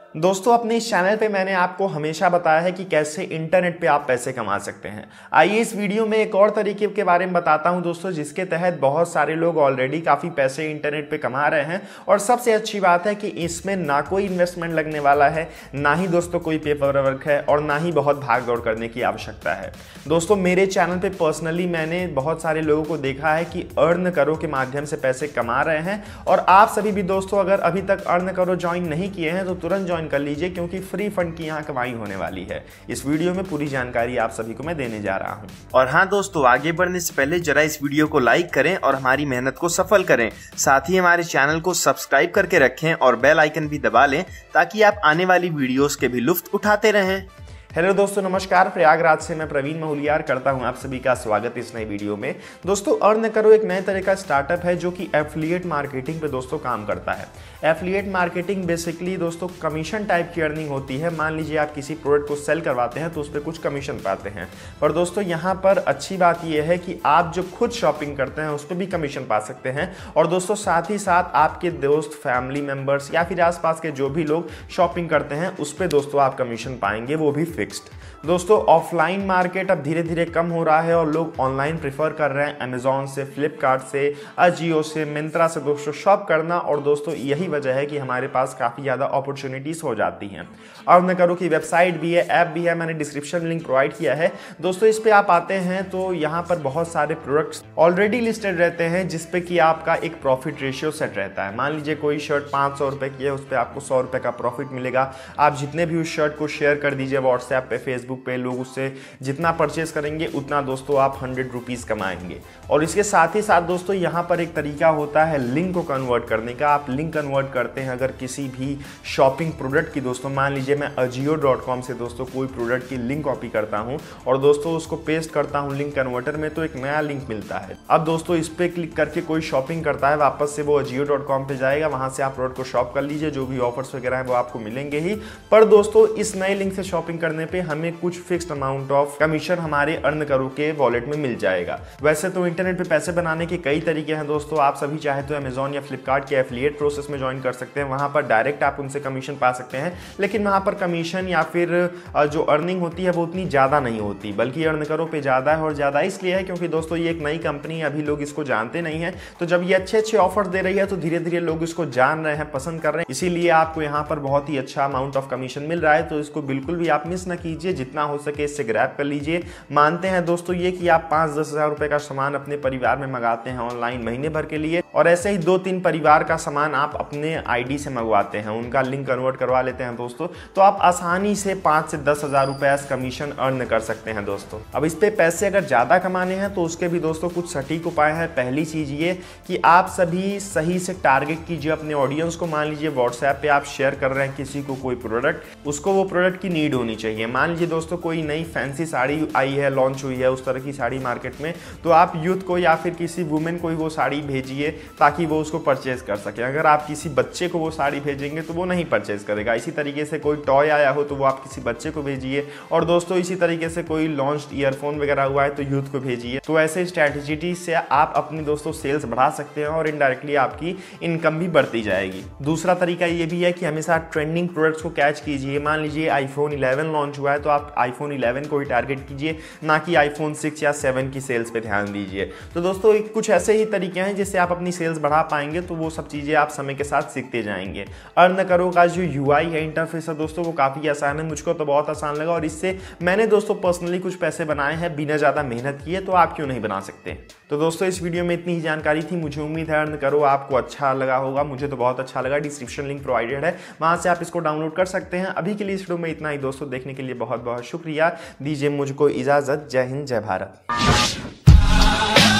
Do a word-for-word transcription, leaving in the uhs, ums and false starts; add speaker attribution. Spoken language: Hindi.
Speaker 1: दोस्तों अपने इस चैनल पे मैंने आपको हमेशा बताया है कि कैसे इंटरनेट पे आप पैसे कमा सकते हैं। आइए इस वीडियो में एक और तरीके के बारे में बताता हूं दोस्तों, जिसके तहत बहुत सारे लोग ऑलरेडी काफ़ी पैसे इंटरनेट पे कमा रहे हैं। और सबसे अच्छी बात है कि इसमें ना कोई इन्वेस्टमेंट लगने वाला है, ना ही दोस्तों कोई पेपर वर्क है और ना ही बहुत भाग दौड़ करने की आवश्यकता है। दोस्तों मेरे चैनल पर पर्सनली मैंने बहुत सारे लोगों को देखा है कि अर्न करो के माध्यम से पैसे कमा रहे हैं। और आप सभी भी दोस्तों अगर अभी तक अर्न करो ज्वाइन नहीं किए हैं तो तुरंत ज्वाइन कर लीजिए, क्योंकि फ्री फंड की यहां कमाई होने वाली है। इस वीडियो में पूरी जानकारी आप सभी को मैं देने जा रहा हूं।
Speaker 2: और हाँ दोस्तों, आगे बढ़ने से पहले जरा इस वीडियो को लाइक करें और हमारी मेहनत को सफल करें। साथ ही हमारे चैनल को सब्सक्राइब करके रखें और बेल आइकन भी दबा लें ताकि आप आने वाली वीडियोस के भी लुत्फ उठाते रहें।
Speaker 1: हेलो दोस्तों, नमस्कार। प्रयागराज से मैं प्रवीण महूलियार करता हूं आप सभी का स्वागत इस नई वीडियो में। दोस्तों अर्न करो एक नए तरह का स्टार्टअप है जो कि एफिलिएट मार्केटिंग पे दोस्तों काम करता है। एफिलिएट मार्केटिंग बेसिकली दोस्तों कमीशन टाइप की अर्निंग होती है। मान लीजिए आप किसी प्रोडक्ट को सेल करवाते हैं तो उस पर कुछ कमीशन पाते हैं। पर दोस्तों यहाँ पर अच्छी बात यह है कि आप जो खुद शॉपिंग करते हैं उस पर भी कमीशन पा सकते हैं। और दोस्तों साथ ही साथ आपके दोस्त, फैमिली मेम्बर्स या फिर आसपास के जो भी लोग शॉपिंग करते हैं उस पर दोस्तों आप कमीशन पाएंगे, वो भी फिक्स्ड। दोस्तों ऑफलाइन मार्केट अब धीरे धीरे कम हो रहा है और लोग ऑनलाइन प्रेफर कर रहे हैं। अमेजॉन से, फ्लिपकार्ट से, अजियो से, मिंत्रा से दोस्तों शॉप करना। और दोस्तों यही वजह है कि हमारे पास काफ़ी ज़्यादा अपॉर्चुनिटीज़ हो जाती हैं। अर्न करो की वेबसाइट भी है, ऐप भी है, मैंने डिस्क्रिप्शन लिंक प्रोवाइड किया है। दोस्तों इस पर आप आते हैं तो यहाँ पर बहुत सारे प्रोडक्ट्स ऑलरेडी लिस्टेड रहते हैं जिसपे कि आपका एक प्रॉफिट रेशियो सेट रहता है। मान लीजिए कोई शर्ट पाँच सौ रुपये की है, उस पर आपको सौ रुपये का प्रॉफिट मिलेगा। आप जितने भी उस शर्ट को शेयर कर दीजिए व्हाट्सएप पे, फेसबुक पे, लोग उससे जितना परचेज करेंगे उतना दोस्तों आप हंड्रेड रुपीज़ कमाएंगे। और इसके साथ ही साथ दोस्तों यहाँ पर एक तरीका होता है लिंक को कन्वर्ट करने का। आप लिंक कन्वर्ट करते हैं अगर किसी भी शॉपिंग प्रोडक्ट की। दोस्तों मान लीजिए मैं अजियो डॉट कॉम से दोस्तों कोई प्रोडक्ट की लिंक कॉपी करता हूँ और दोस्तों उसको पेस्ट करता हूँ लिंक कन्वर्टर में, तो एक नया लिंक मिलता है। अब दोस्तों इस पर क्लिक करके कोई शॉपिंग करता है, वापस से वो अजियो डॉट कॉम पे जाएगा, वहाँ से आप प्रोडक्ट को शॉप कर लीजिए। जो भी ऑफर्स वगैरह हैं वो आपको मिलेंगे ही। पर दोस्तों इस नए लिंक से शॉपिंग करने पर हमें कुछ फिक्स्ड अमाउंट ऑफ कमीशन हमारे अर्न करो के वॉलेट में मिल जाएगा। वैसे तो इंटरनेट पे पैसे बनाने के कई तरीके हैं दोस्तों। आप सभी चाहे तो अमेजॉन या फ्लिपकार्ट के एफिलिएट प्रोसेस में ज्वाइन कर सकते हैं। वहां पर डायरेक्ट आप उनसे कमीशन पा सकते हैं, लेकिन वहां पर कमीशन या फिर जो अर्निंग होती है वो उतनी ज़्यादा नहीं होती, बल्कि अर्न करो पे ज़्यादा है। और ज़्यादा इसलिए है क्योंकि दोस्तों ये एक नई कंपनी, अभी लोग इसको जानते नहीं है। तो जब ये अच्छे अच्छे ऑफर दे रही है तो धीरे धीरे लोग इसको जान रहे हैं, पसंद कर रहे हैं, इसीलिए आपको यहाँ पर बहुत ही अच्छा अमाउंट ऑफ कमीशन मिल रहा है। तो इसको बिल्कुल भी आप मिस ना कीजिए, जितना हो सके इससे ग्रैब कर लीजिए। मानते हैं दोस्तों ये कि आप पाँच दस हजार रुपए का सामान अपने परिवार में मंगाते हैं ऑनलाइन महीने भर के लिए, और ऐसे ही दो तीन परिवार का सामान आप अपने आईडी से मंगवाते हैं, उनका लिंक कन्वर्ट करवा लेते हैं दोस्तों, तो आप आसानी से पाँच से दस हजार रुपए कमीशन अर्न कर सकते हैं दोस्तों। अब इस पे पैसे अगर ज़्यादा कमाने हैं तो उसके भी दोस्तों कुछ सटीक उपाय है। पहली चीज़ ये कि आप सभी सही से टारगेट कीजिए अपने ऑडियंस को। मान लीजिए व्हाट्सएप पे आप शेयर कर रहे हैं किसी को कोई प्रोडक्ट, उसको वो प्रोडक्ट की नीड होनी चाहिए। मान लीजिए दोस्तों कोई नई फैंसी साड़ी आई है, लॉन्च हुई है उस तरह की साड़ी मार्केट में, तो आप यूथ को या फिर किसी वुमेन को ही वो साड़ी भेजिए ताकि वो उसको परचेज कर सके। अगर आप किसी बच्चे को वो साड़ी भेजेंगे तो वो नहीं परचेज करेगा। इसी तरीके से कोई टॉय आया हो तो वो आप किसी बच्चे को भेजिए। और दोस्तों इसी तरीके से कोई लॉन्च ईयरफोन वगैरह हुआ है तो यूथ को भेजिए। तो ऐसे स्ट्रैटेजी से आप अपनी दोस्तों सेल्स बढ़ा सकते हैं और इनडायरेक्टली आपकी इनकम भी बढ़ती जाएगी। दूसरा तरीका ये भी है कि हमेशा ट्रेंडिंग प्रोडक्ट्स को कैच कीजिए। मान लीजिए आईफोन इलेवन लॉन्च हुआ है तो आप आईफोन इलेवन को ही टारगेट कीजिए, ना कि आईफोन सिक्स या सेवन की सेल्स पे ध्यान दीजिए। तो दोस्तों कुछ ऐसे ही तरीके हैं जिससे आप अपनी सेल्स बढ़ा पाएंगे। तो वो सब चीज़ें आप समय के साथ सीखते जाएंगे। अर्न करो का जो यूआई है, इंटरफेस है दोस्तों, वो काफ़ी आसान है। मुझको तो बहुत आसान लगा और इससे मैंने दोस्तों पर्सनली कुछ पैसे बनाए हैं बिना ज़्यादा मेहनत किए। तो आप क्यों नहीं बना सकते? तो दोस्तों इस वीडियो में इतनी ही जानकारी थी। मुझे उम्मीद है अर्न करो आपको अच्छा लगा होगा। मुझे तो बहुत अच्छा लगा। डिस्क्रिप्शन लिंक प्रोवाइडेड है, वहाँ से आप इसको डाउनलोड कर सकते हैं। अभी के लिए इस वीडियो में इतना ही दोस्तों। देखने के लिए बहुत बहुत शुक्रिया। दीजिए मुझको इजाज़त। जय हिंद, जय भारत।